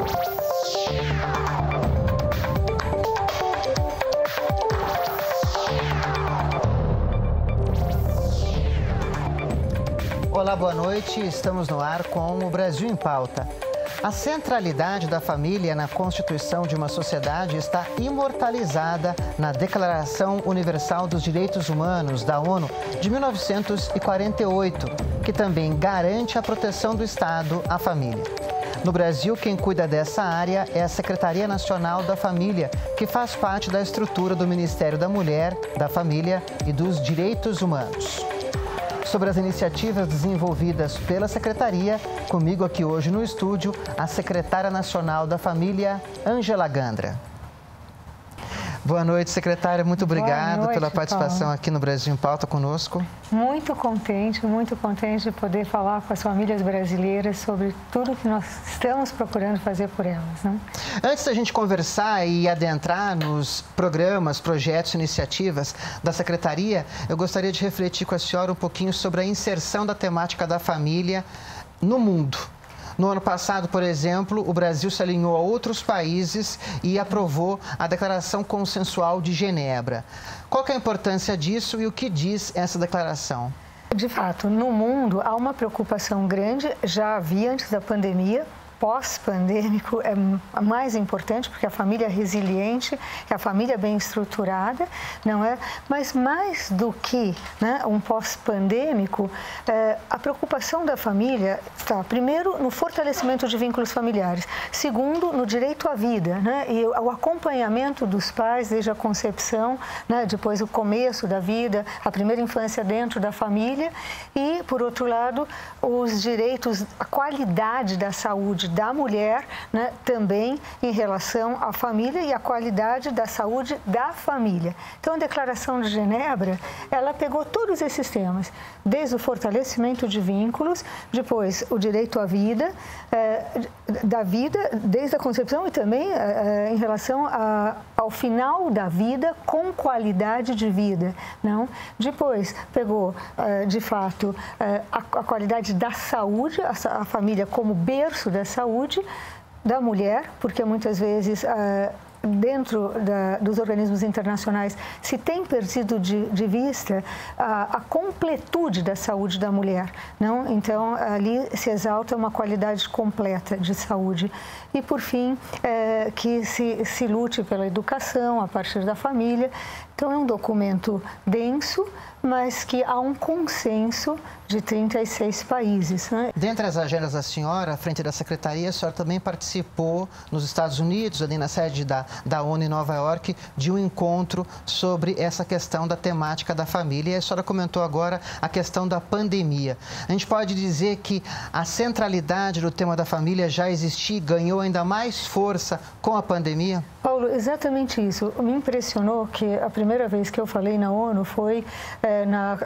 Olá, boa noite. Estamos no ar com o Brasil em Pauta. A centralidade da família na constituição de uma sociedade está imortalizada na Declaração Universal dos Direitos Humanos da ONU de 1948, que também garante a proteção do Estado à família. No Brasil, quem cuida dessa área é a Secretaria Nacional da Família, que faz parte da estrutura do Ministério da Mulher, da Família e dos Direitos Humanos. Sobre as iniciativas desenvolvidas pela Secretaria, comigo aqui hoje no estúdio, a Secretária Nacional da Família, Ângela Gandra. Boa noite, secretária. Muito obrigado pela participação aqui no Brasil em Pauta conosco. Muito contente de poder falar com as famílias brasileiras sobre tudo que nós estamos procurando fazer por elas, né? Antes da gente conversar e adentrar nos programas, projetos, iniciativas da Secretaria, eu gostaria de refletir com a senhora um pouquinho sobre a inserção da temática da família no mundo. No ano passado, por exemplo, o Brasil se alinhou a outros países e aprovou a Declaração Consensual de Genebra. Qual que é a importância disso e o que diz essa declaração? De fato, no mundo há uma preocupação grande, já havia antes da pandemia. Pós-pandêmico é mais importante porque a família é resiliente, a família é bem estruturada, não é? Mas mais do que, né, um pós-pandêmico, a preocupação da família está, primeiro, no fortalecimento de vínculos familiares, segundo, no direito à vida, né, e o acompanhamento dos pais desde a concepção, né, depois o começo da vida, a primeira infância dentro da família e, por outro lado, os direitos, a qualidade da saúde da mulher, né, também em relação à família e a qualidade da saúde da família. Então, a Declaração de Genebra, ela pegou todos esses temas, desde o fortalecimento de vínculos, depois o direito à vida, da vida desde a concepção e também em relação ao final da vida com qualidade de vida, não? Depois pegou, de fato, a qualidade da saúde, a família como berço da saúde da mulher, porque muitas vezes dentro dos organismos internacionais se tem perdido de vista a completude da saúde da mulher, não? Então, ali se exalta uma qualidade completa de saúde. E, por fim, que se lute pela educação a partir da família. Então, é um documento denso, mas que há um consenso de 36 países, né? Dentre as agendas da senhora, à frente da Secretaria, a senhora também participou nos Estados Unidos, ali na sede da ONU em Nova York, de um encontro sobre essa questão da temática da família. E a senhora comentou agora a questão da pandemia. A gente pode dizer que a centralidade do tema da família já existia e ganhou ainda mais força com a pandemia? Paulo, exatamente isso. Me impressionou que a primeira vez que eu falei na ONU foi na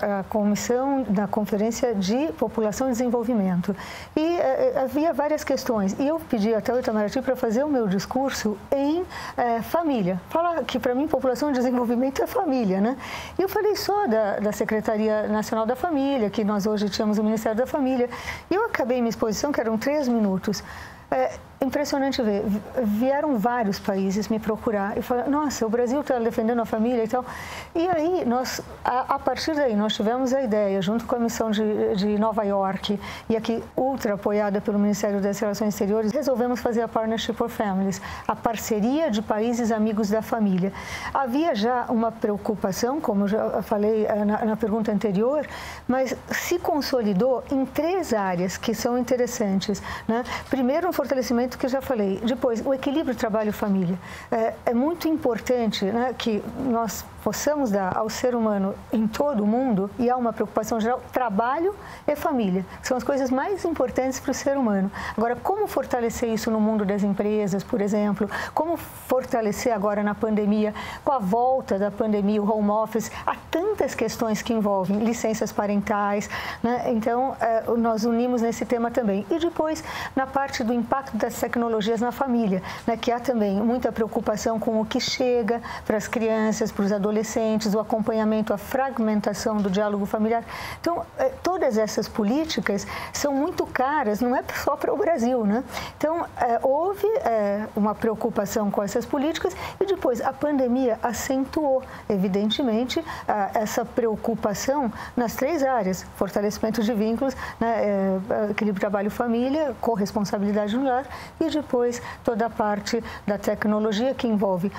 Conferência de População e Desenvolvimento. E havia várias questões. E eu pedi até o Itamaraty para fazer o meu discurso em família. Falar que, para mim, população e desenvolvimento é família, né? E eu falei só da Secretaria Nacional da Família, que nós hoje tínhamos o Ministério da Família. E eu acabei minha exposição, que eram 3 minutos. Impressionante ver, vieram vários países me procurar e falaram, nossa, o Brasil está defendendo a família e tal. E aí, a partir daí, nós tivemos a ideia, junto com a missão de Nova York, e aqui ultra apoiada pelo Ministério das Relações Exteriores, resolvemos fazer a Partnership for Families, a parceria de países amigos da família. Havia já uma preocupação, como eu já falei na pergunta anterior, mas se consolidou em 3 áreas que são interessantes, né? Primeiro, um fortalecimento que eu já falei. Depois, o equilíbrio trabalho-família. É muito importante, né, que nós possamos dar ao ser humano em todo o mundo, e há uma preocupação geral, trabalho e família. São as coisas mais importantes para o ser humano. Agora, como fortalecer isso no mundo das empresas, por exemplo? Como fortalecer agora na pandemia, com a volta da pandemia, o home office? Há tantas questões que envolvem licenças parentais, né? Então, nós unimos nesse tema também. E depois, na parte do impacto das tecnologias na família, né? Que há também muita preocupação com o que chega para as crianças, para os adolescentes, adolescentes, o acompanhamento, a fragmentação do diálogo familiar. Então, todas essas políticas são muito caras, não é só para o Brasil, né? Então, houve uma preocupação com essas políticas e depois a pandemia acentuou, evidentemente, essa preocupação nas 3 áreas: fortalecimento de vínculos, né, equilíbrio trabalho-família, corresponsabilidade no lar e depois toda a parte da tecnologia que envolve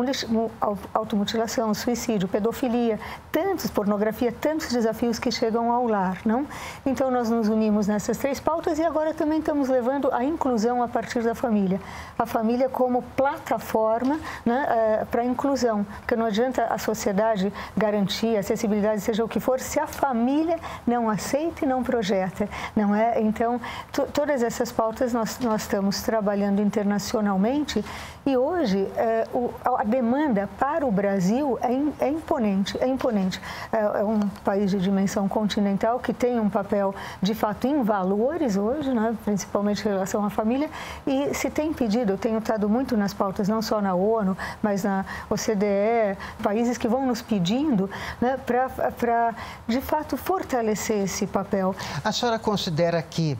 automutilação, suicídio, pedofilia, pornografia, tantos desafios que chegam ao lar, não? Então, nós nos unimos nessas 3 pautas e agora também estamos levando a inclusão a partir da família. A família como plataforma, né, para a inclusão, porque não adianta a sociedade garantir acessibilidade, seja o que for, se a família não aceita e não projeta, não é? Então, todas essas pautas nós estamos trabalhando internacionalmente e hoje a demanda para o Brasil é imponente, é imponente. É um país de dimensão continental que tem um papel, de fato, em valores hoje, né, principalmente em relação à família, e se tem pedido, eu tenho estado muito nas pautas, não só na ONU, mas na OCDE, países que vão nos pedindo, né, para, de fato, fortalecer esse papel. A senhora considera que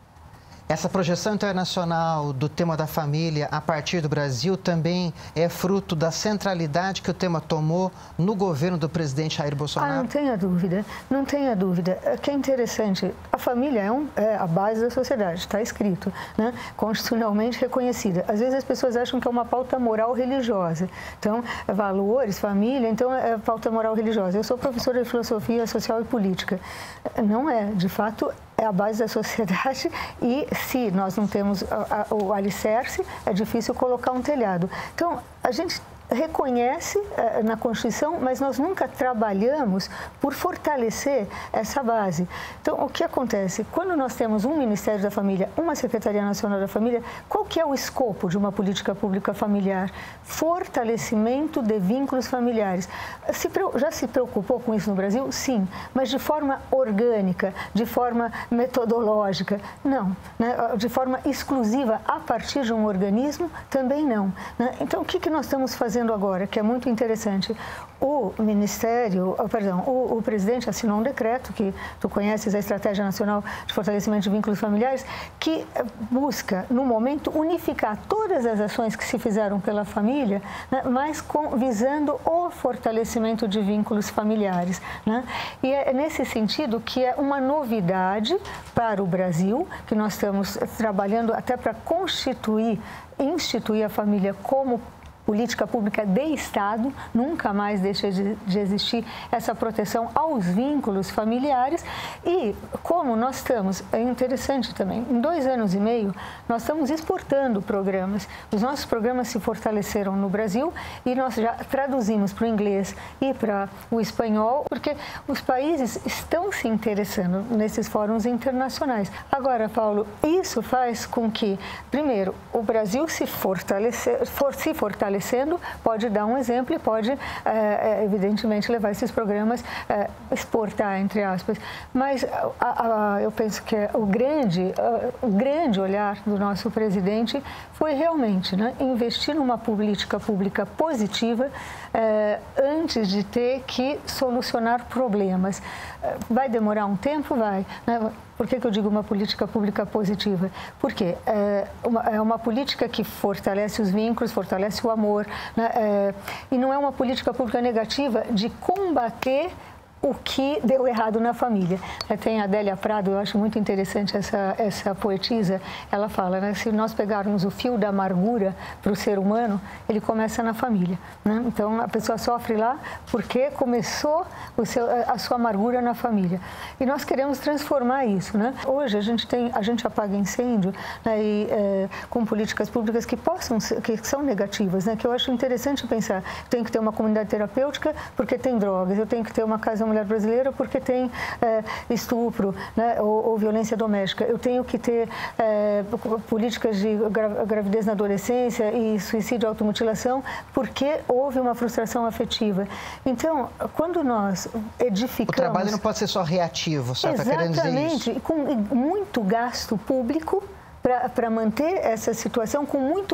essa projeção internacional do tema da família a partir do Brasil também é fruto da centralidade que o tema tomou no governo do presidente Jair Bolsonaro? Não tenha dúvida, não tenha dúvida. O que é interessante, a família é a base da sociedade, está escrito, né? Constitucionalmente reconhecida. Às vezes as pessoas acham que é uma pauta moral religiosa. Então, valores, família, então é pauta moral religiosa. Eu sou professora de filosofia social e política. Não é, de fato, é a base da sociedade e se nós não temos o alicerce, é difícil colocar um telhado. Então, a gente reconhece na Constituição, mas nós nunca trabalhamos por fortalecer essa base. Então, o que acontece? Quando nós temos um Ministério da Família, uma Secretaria Nacional da Família, qual que é o escopo de uma política pública familiar? Fortalecimento de vínculos familiares. Já se preocupou com isso no Brasil? Sim, mas de forma orgânica, de forma metodológica? Não. Né? De forma exclusiva, a partir de um organismo? Também não. Né? Então, o que nós estamos fazendo agora, que é muito interessante? O presidente assinou um decreto, que tu conheces, a Estratégia Nacional de Fortalecimento de Vínculos Familiares, que busca, no momento, unificar todas as ações que se fizeram pela família, né, mas visando o fortalecimento de vínculos familiares. Né? E é nesse sentido que é uma novidade para o Brasil, que nós estamos trabalhando até para instituir a família como política pública de Estado, nunca mais deixa de existir essa proteção aos vínculos familiares. E como nós estamos, é interessante também, em 2 anos e meio, nós estamos exportando programas. Os nossos programas se fortaleceram no Brasil e nós já traduzimos para o inglês e para o espanhol, porque os países estão se interessando nesses fóruns internacionais. Agora, Paulo, isso faz com que, primeiro, o Brasil se fortalecendo, pode dar um exemplo e pode, evidentemente, levar esses programas, exportar, entre aspas. Mas eu penso que o grande olhar do nosso presidente foi realmente, né, investir numa política pública positiva antes de ter que solucionar problemas. Vai demorar um tempo? Vai. Né? Por que eu digo uma política pública positiva? Porque é uma política que fortalece os vínculos, fortalece o amor, né? E não é uma política pública negativa de combater o que deu errado na família. Tem a Adélia Prado, eu acho muito interessante essa poetisa, ela fala, né, se nós pegarmos o fio da amargura para o ser humano, ele começa na família. Né? Então, a pessoa sofre lá porque começou a sua amargura na família. E nós queremos transformar isso. Né? Hoje, a gente apaga incêndio, né, com políticas públicas que são negativas, né, que eu acho interessante pensar. Eu tenho que ter uma comunidade terapêutica porque tem drogas, eu tenho que ter uma casa mulher brasileira porque tem estupro, né, ou violência doméstica. Eu tenho que ter políticas de gravidez na adolescência e suicídio e automutilação porque houve uma frustração afetiva. Então, quando nós edificamos... O trabalho não pode ser só reativo, você está querendo dizer isso? Exatamente, e com muito gasto público para manter essa situação, com muito patrimônio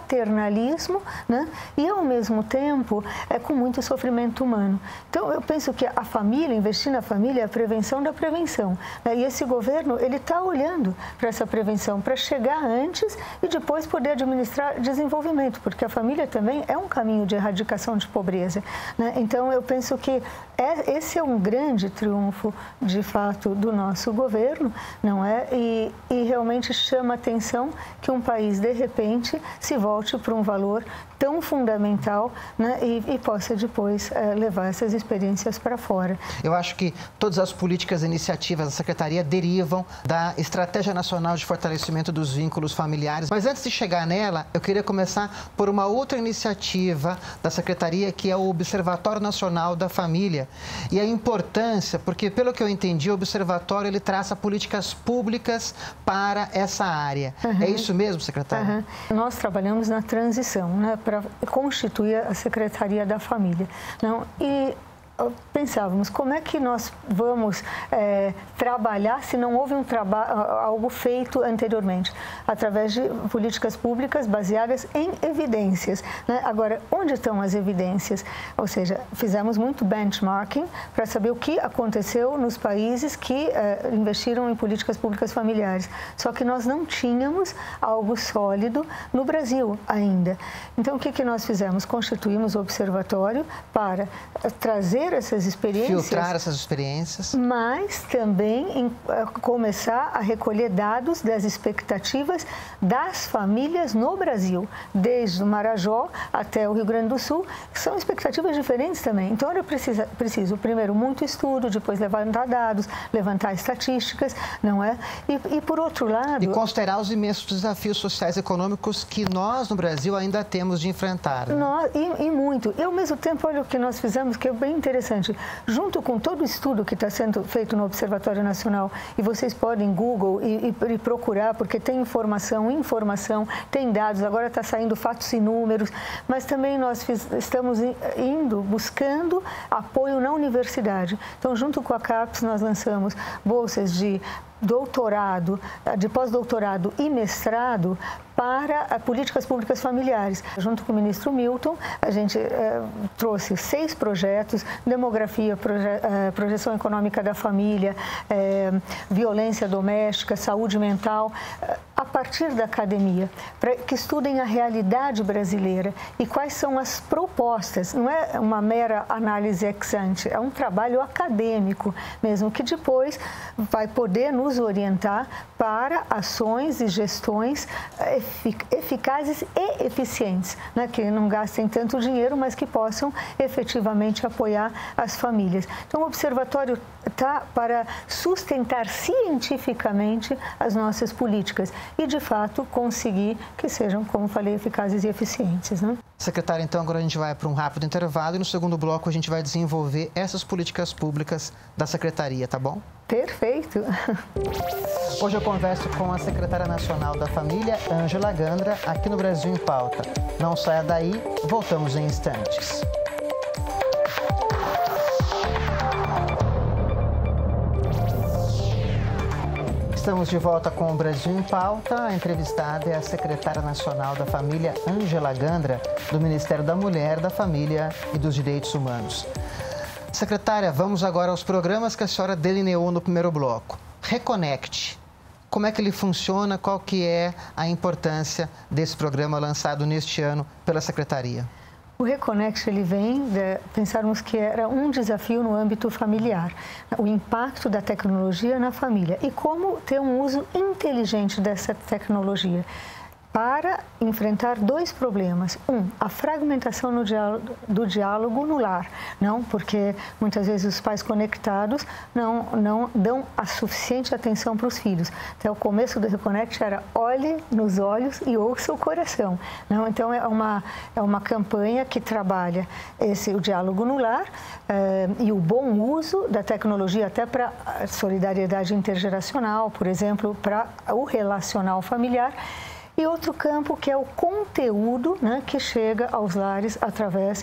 paternalismo, né? E, ao mesmo tempo, com muito sofrimento humano. Então, eu penso que a família, investir na família é a prevenção da prevenção, né? E esse governo, ele está olhando para essa prevenção, para chegar antes e depois poder administrar desenvolvimento, porque a família também é um caminho de erradicação de pobreza, né? Então, eu penso que esse é um grande triunfo, de fato, do nosso governo, não é? E realmente chama a atenção que um país, de repente, se volte para um valor tão fundamental, né? E possa depois levar essas experiências para fora. Eu acho que todas as políticas e iniciativas da Secretaria derivam da Estratégia Nacional de Fortalecimento dos Vínculos Familiares. Mas antes de chegar nela, eu queria começar por uma outra iniciativa da Secretaria, que é o Observatório Nacional da Família. E a importância, porque pelo que eu entendi, o Observatório ele traça políticas públicas para essa área. Uhum. É isso mesmo, secretária? Uhum. Nós trabalhamos na transição, né, para constituir a Secretaria da Família. Não? E pensávamos, como é que nós vamos trabalhar se não houve algo feito anteriormente? Através de políticas públicas baseadas em evidências, né? Agora, onde estão as evidências? Ou seja, fizemos muito benchmarking para saber o que aconteceu nos países que investiram em políticas públicas familiares. Só que nós não tínhamos algo sólido no Brasil ainda. Então, o que nós fizemos? Constituímos o observatório para trazer essas experiências, filtrar essas experiências, mas também começar a recolher dados das expectativas das famílias no Brasil, desde o Marajó até o Rio Grande do Sul, que são expectativas diferentes também. Então, era preciso primeiro muito estudo, depois levantar dados, levantar estatísticas, não é? E por outro lado... E considerar os imensos desafios sociais e econômicos que nós, no Brasil, ainda temos de enfrentar. Né? E muito. E, ao mesmo tempo, olha o que nós fizemos, que é bem interessante. Junto com todo o estudo que está sendo feito no Observatório Nacional, e vocês podem Google e procurar, porque tem informação, tem dados, agora está saindo fatos e números, mas também nós estamos buscando apoio na universidade. Então, junto com a CAPES, nós lançamos bolsas de doutorado, de pós-doutorado e mestrado para políticas públicas familiares. Junto com o ministro Milton, a gente trouxe 6 projetos: demografia, projeção econômica da família, violência doméstica, saúde mental, a partir da academia, para que estudem a realidade brasileira e quais são as propostas. Não é uma mera análise ex ante, é um trabalho acadêmico mesmo, que depois vai poder nos orientar para ações e gestões eficazes e eficientes, né? Que não gastem tanto dinheiro, mas que possam efetivamente apoiar as famílias. Então, o observatório está para sustentar cientificamente as nossas políticas e, de fato, conseguir que sejam, como falei, eficazes e eficientes, né? Secretária, então agora a gente vai para um rápido intervalo e no segundo bloco a gente vai desenvolver essas políticas públicas da Secretaria, tá bom? Perfeito! Hoje eu converso com a secretária nacional da Família, Ângela Gandra, aqui no Brasil em Pauta. Não saia daí, voltamos em instantes. Estamos de volta com o Brasil em Pauta. A entrevistada é a secretária nacional da Família, Ângela Gandra, do Ministério da Mulher, da Família e dos Direitos Humanos. Secretária, vamos agora aos programas que a senhora delineou no primeiro bloco. Reconecte. Como é que ele funciona? Qual que é a importância desse programa lançado neste ano pela Secretaria? O Reconect, ele vem de pensarmos que era um desafio no âmbito familiar, o impacto da tecnologia na família e como ter um uso inteligente dessa tecnologia para enfrentar 2 problemas. A fragmentação do diálogo no lar, não, porque muitas vezes os pais conectados não dão a suficiente atenção para os filhos. Então, o começo do Reconnect era olhe nos olhos e ouça o coração. Não? Então, é uma campanha que trabalha o diálogo no lar e o bom uso da tecnologia até para a solidariedade intergeracional, por exemplo, para o relacional familiar. e outro campo que é o conteúdo, né, que chega aos lares através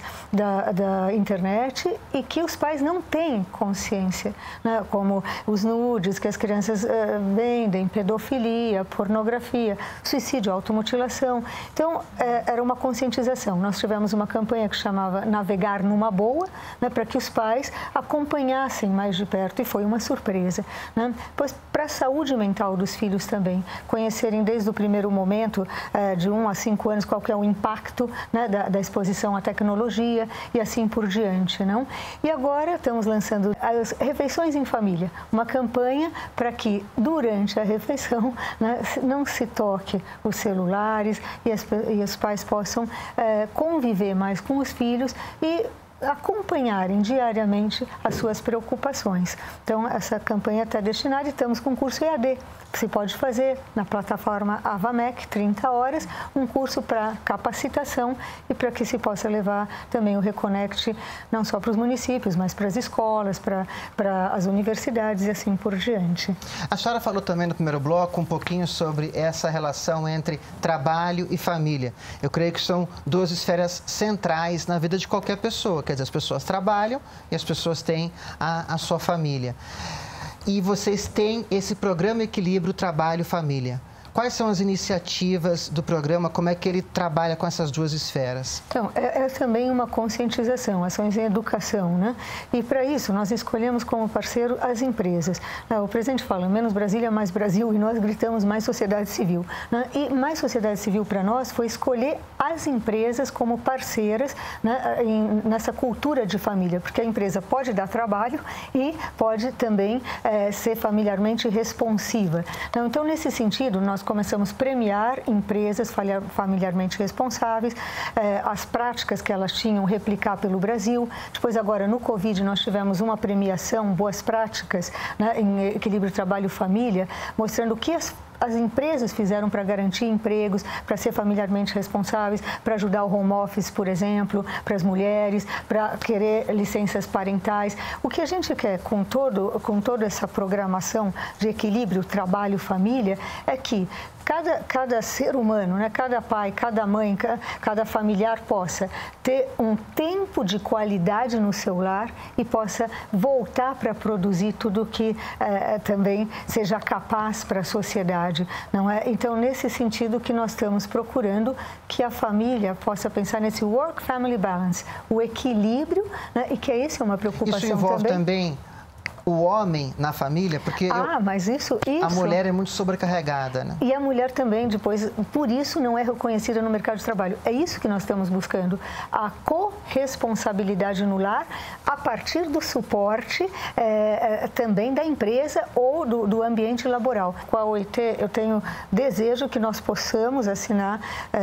da internet e que os pais não têm consciência, né, como os nudes que as crianças vendem, pedofilia, pornografia, suicídio, automutilação. Então, era uma conscientização. Nós tivemos uma campanha que chamava Navegar numa Boa, né, para que os pais acompanhassem mais de perto, e foi uma surpresa, né? Pois para a saúde mental dos filhos também, conhecerem desde o primeiro momento, de 1 a 5 anos, qual que é o impacto, né, da exposição à tecnologia e assim por diante, não? E agora estamos lançando as refeições em família, uma campanha para que durante a refeição, né, não se toque os celulares e os pais possam conviver mais com os filhos e acompanharem diariamente as suas preocupações. Então, essa campanha está destinada e estamos com um curso EAD, que se pode fazer na plataforma Avamec, 30 horas, um curso para capacitação e para que se possa levar também o Reconnect não só para os municípios, mas para as escolas, para as universidades e assim por diante. A senhora falou também no primeiro bloco um pouquinho sobre essa relação entre trabalho e família. Eu creio que são duas esferas centrais na vida de qualquer pessoa. Quer dizer, as pessoas trabalham e as pessoas têm a sua família. E vocês têm esse programa Equilíbrio Trabalho-Família. Quais são as iniciativas do programa? Como é que ele trabalha com essas duas esferas? Então, é também uma conscientização, ações em educação, né? E para isso, nós escolhemos como parceiro as empresas. O presidente fala, menos Brasília, mais Brasil, e nós gritamos mais sociedade civil, né? E mais sociedade civil para nós foi escolher as empresas como parceiras, né, nessa cultura de família, porque a empresa pode dar trabalho e pode também ser familiarmente responsiva. Então, nesse sentido, nós começamos a premiar empresas familiarmente responsáveis, as práticas que elas tinham, replicar pelo Brasil. Depois, agora, no Covid, nós tivemos uma premiação, boas práticas, né, em equilíbrio trabalho-família, mostrando o que as empresas fizeram para garantir empregos, para ser familiarmente responsáveis, para ajudar o home office, por exemplo, para as mulheres, para querer licenças parentais. O que a gente quer com toda essa programação de equilíbrio trabalho-família é que cada ser humano, né, cada pai, cada mãe, cada familiar possa ter um tempo de qualidade no seu lar e possa voltar para produzir tudo que também seja capaz para a sociedade, não é? Então, nesse sentido que nós estamos procurando que a família possa pensar nesse work-family balance, o equilíbrio, né, e que essa é uma preocupação também. Isso envolve também o homem na família, porque mas isso... a mulher é muito sobrecarregada, né? E a mulher também, depois, por isso não é reconhecida no mercado de trabalho. É isso que nós estamos buscando, a corresponsabilidade no lar a partir do suporte também da empresa ou do ambiente laboral. Com a OIT, eu tenho desejo que nós possamos assinar,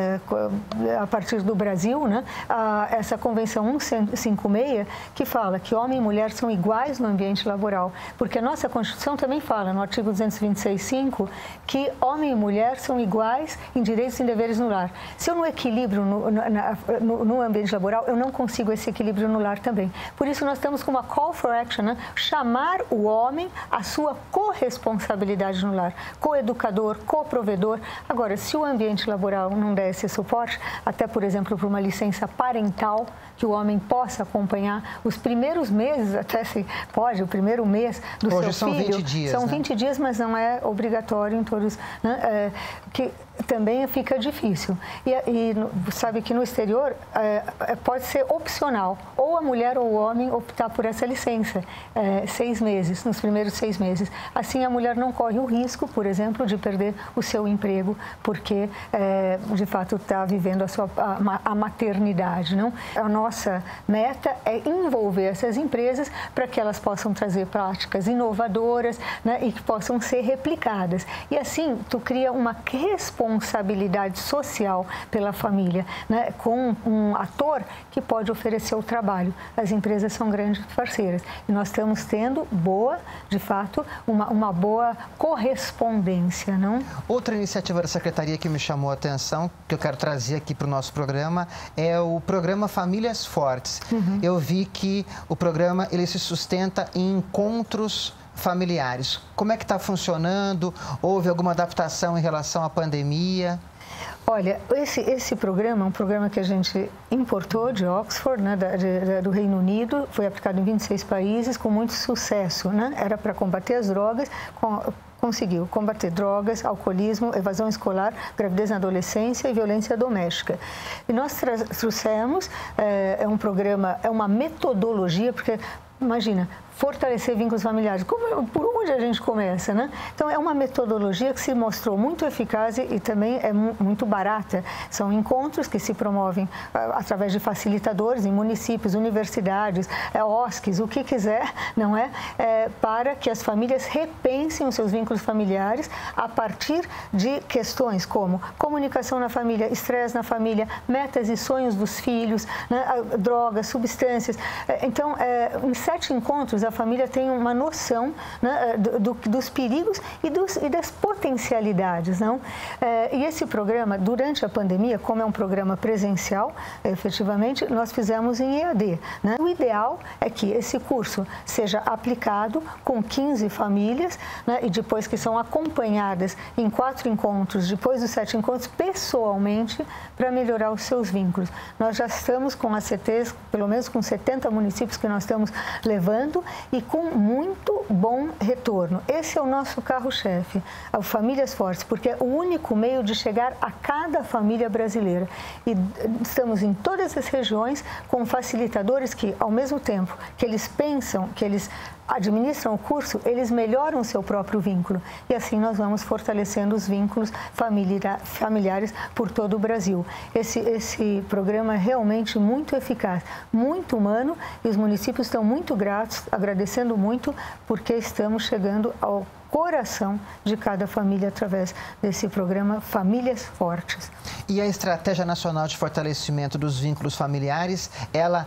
a partir do Brasil, né, essa Convenção 156, que fala que homem e mulher são iguais no ambiente laboral. Porque a nossa Constituição também fala, no artigo 226.5, que homem e mulher são iguais em direitos e deveres no lar. Se eu não equilibro no ambiente laboral, eu não consigo esse equilíbrio no lar também. Por isso, nós estamos com uma call for action, né? Chamar o homem à sua corresponsabilidade no lar, coeducador, coprovedor. Agora, se o ambiente laboral não der esse suporte, até, por exemplo, para uma licença parental, que o homem possa acompanhar os primeiros meses, até se pode, o primeiro mês do seu filho. Hoje são 20 dias, São 20 dias, mas não é obrigatório em todos, né? Que também fica difícil. E sabe que no exterior pode ser opcional, ou a mulher ou o homem optar por essa licença, 6 meses, nos primeiros 6 meses. Assim, a mulher não corre o risco, por exemplo, de perder o seu emprego, porque, de fato, está vivendo a maternidade, não? A nossa meta é envolver essas empresas para que elas possam trazer práticas inovadoras, né, e que possam ser replicadas. E assim, tu cria uma responsabilidade social pela família, né, com um ator que pode oferecer o trabalho. As empresas são grandes parceiras e nós estamos tendo de fato, uma boa correspondência, não? Outra iniciativa da Secretaria que me chamou a atenção, que eu quero trazer aqui para o nosso programa, é o programa Famílias Fortes. Eu vi que o programa ele se sustenta em encontros familiares. Como é que está funcionando? Houve alguma adaptação em relação à pandemia? Olha, esse programa é um programa que a gente importou de Oxford, né, do Reino Unido, foi aplicado em 26 países com muito sucesso, né? Era para combater as drogas, conseguiu combater drogas, alcoolismo, evasão escolar, gravidez na adolescência e violência doméstica. E nós trouxemos, é um programa, é uma metodologia, porque imagina, fortalecer vínculos familiares. Por onde a gente começa, né? Então, é uma metodologia que se mostrou muito eficaz e também é muito barata. São encontros que se promovem através de facilitadores em municípios, universidades, OSCs, o que quiser, não é? Para que as famílias repensem os seus vínculos familiares a partir de questões como comunicação na família, estresse na família, metas e sonhos dos filhos, né? Drogas, substâncias. Então, em 7 encontros, a família tem uma noção, né, dos perigos e das potencialidades. Não? E esse programa, durante a pandemia, como é um programa presencial, efetivamente, nós fizemos em EAD. Né? O ideal é que esse curso seja aplicado com 15 famílias, né, e depois que são acompanhadas em 4 encontros, depois dos 7 encontros, pessoalmente, para melhorar os seus vínculos. Nós já estamos com a CTs, pelo menos com 70 municípios que nós estamos levando, e com muito bom retorno. Esse é o nosso carro-chefe, a Famílias Fortes, porque é o único meio de chegar a cada família brasileira. E estamos em todas as regiões com facilitadores que, ao mesmo tempo que eles pensam, que eles administram o curso, eles melhoram o seu próprio vínculo. E assim nós vamos fortalecendo os vínculos familiares por todo o Brasil. Esse programa é realmente muito eficaz, muito humano, e os municípios estão muito gratos, agradecendo muito, porque estamos chegando ao coração de cada família através desse programa Famílias Fortes. E a Estratégia Nacional de Fortalecimento dos Vínculos Familiares, ela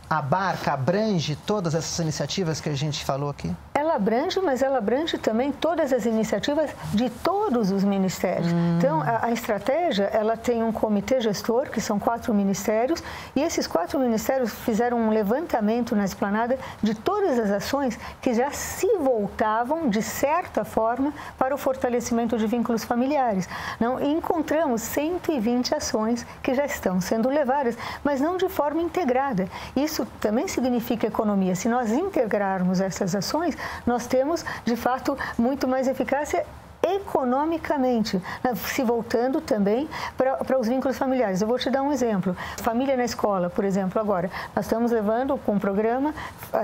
abrange todas essas iniciativas que a gente falou aqui? Ela abrange, mas ela abrange também todas as iniciativas de todos os ministérios. Então, a estratégia, ela tem um comitê gestor, que são 4 ministérios, e esses 4 ministérios fizeram um levantamento na esplanada de todas as ações que já se voltavam, de certa forma, para o fortalecimento de vínculos familiares. Não? E encontramos 120 ações que já estão sendo levadas, mas não de forma integrada. Isso também significa economia. Se nós integrarmos essas ações, nós temos, de fato, muito mais eficácia economicamente, se voltando também para os vínculos familiares. Eu vou te dar um exemplo. Família na escola, por exemplo, agora. Nós estamos levando com um programa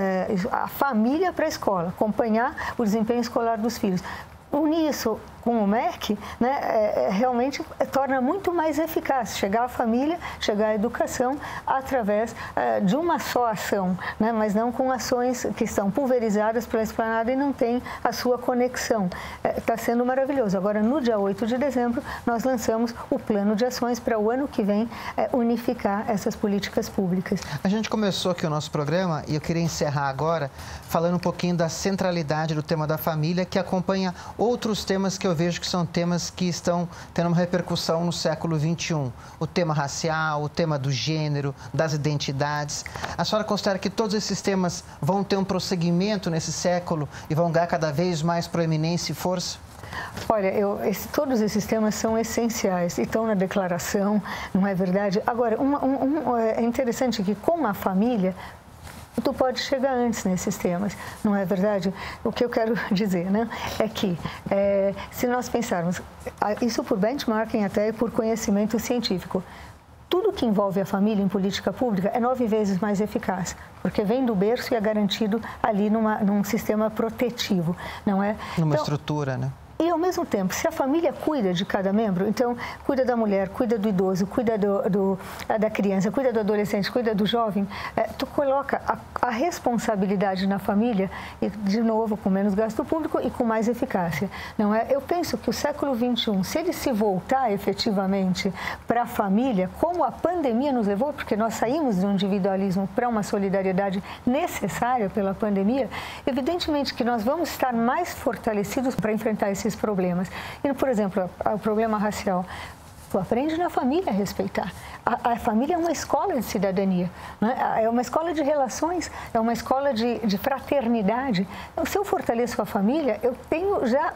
a família para a escola, acompanhar o desempenho escolar dos filhos. Unir isso com o MEC, né, realmente torna muito mais eficaz chegar à família, chegar à educação através de uma só ação, né, mas não com ações que estão pulverizadas pela esplanada e não tem a sua conexão. Está sendo maravilhoso. Agora, no dia 8 de dezembro, nós lançamos o plano de ações para o ano que vem unificar essas políticas públicas. A gente começou aqui o nosso programa e eu queria encerrar agora falando um pouquinho da centralidade do tema da família, que acompanha outros temas que eu vejo que são temas que estão tendo uma repercussão no século XXI. O tema racial, o tema do gênero, das identidades. A senhora considera que todos esses temas vão ter um prosseguimento nesse século e vão ganhar cada vez mais proeminência e força? Olha, todos esses temas são essenciais e estão na declaração, não é verdade? Agora, é interessante que com a família, tu pode chegar antes nesses temas, não é verdade? O que eu quero dizer, né, é que se nós pensarmos, isso por benchmarking até e por conhecimento científico, tudo que envolve a família em política pública é 9 vezes mais eficaz, porque vem do berço e é garantido ali num sistema protetivo, não é? Numa estrutura, né? E, ao mesmo tempo, se a família cuida de cada membro, então, cuida da mulher, cuida do idoso, cuida da criança, cuida do adolescente, cuida do jovem, tu coloca a responsabilidade na família, e, de novo, com menos gasto público e com mais eficácia, não é? Eu penso que o século XXI, se ele se voltar efetivamente para a família, como a pandemia nos levou, porque nós saímos do individualismo para uma solidariedade necessária pela pandemia, evidentemente que nós vamos estar mais fortalecidos para enfrentar esses problemas. E, por exemplo, o problema racial. Tu aprende na família a respeitar. A família é uma escola de cidadania, né? É uma escola de relações, é uma escola de fraternidade. Então, se eu fortaleço a família, eu tenho já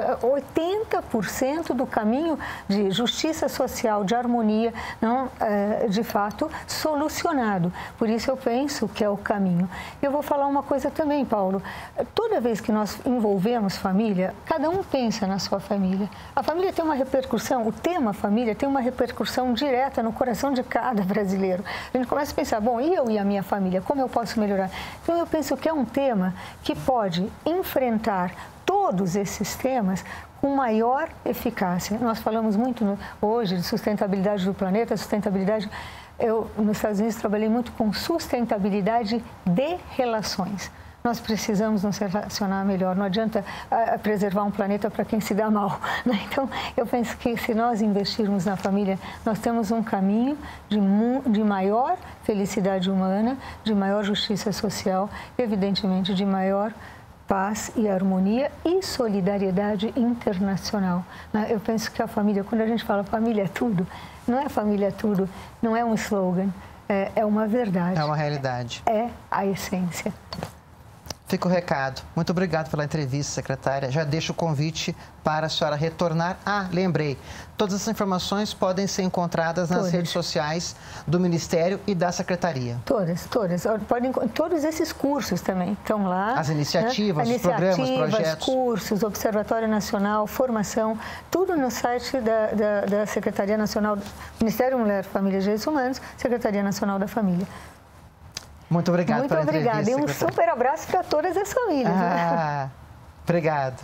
80% do caminho de justiça social, de harmonia, não, de fato, solucionado. Por isso eu penso que é o caminho. Eu vou falar uma coisa também, Paulo. Toda vez que nós envolvemos família, cada um pensa na sua família. A família tem uma repercussão, o tema família tem uma repercussão direta no coração de cada brasileiro. A gente começa a pensar, bom, e eu e a minha família, como eu posso melhorar? Então, eu penso que é um tema que pode enfrentar todos esses temas com maior eficácia. Nós falamos muito hoje de sustentabilidade do planeta, sustentabilidade... Eu, nos Estados Unidos, trabalhei muito com sustentabilidade de relações. Nós precisamos nos relacionar melhor. Não adianta preservar um planeta para quem se dá mal, né? Então, eu penso que se nós investirmos na família, nós temos um caminho de maior felicidade humana, de maior justiça social, evidentemente de maior paz e harmonia e solidariedade internacional, né? Eu penso que a família, quando a gente fala família é tudo, não é família é tudo, não é um slogan, é uma verdade. É uma realidade. É a essência. Fica o recado. Muito obrigado pela entrevista, secretária. Já deixo o convite para a senhora retornar. Ah, lembrei. Todas essas informações podem ser encontradas nas redes sociais do Ministério e da Secretaria. Todas. Todos esses cursos também estão lá. As iniciativas, né? Os programas, projetos. Cursos, Observatório Nacional, formação, tudo no site da Secretaria Nacional, Ministério da Mulher, Família e Direitos Humanos, Secretaria Nacional da Família. Muito obrigado pela entrevista. Muito obrigada. E um super abraço para todas as famílias. Obrigado.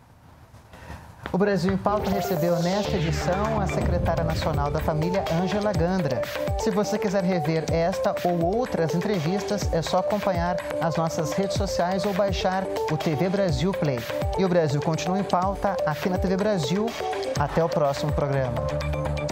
O Brasil em Pauta recebeu nesta edição a secretária nacional da Família, Ângela Gandra. Se você quiser rever esta ou outras entrevistas, é só acompanhar as nossas redes sociais ou baixar o TV Brasil Play. E o Brasil continua em pauta aqui na TV Brasil. Até o próximo programa.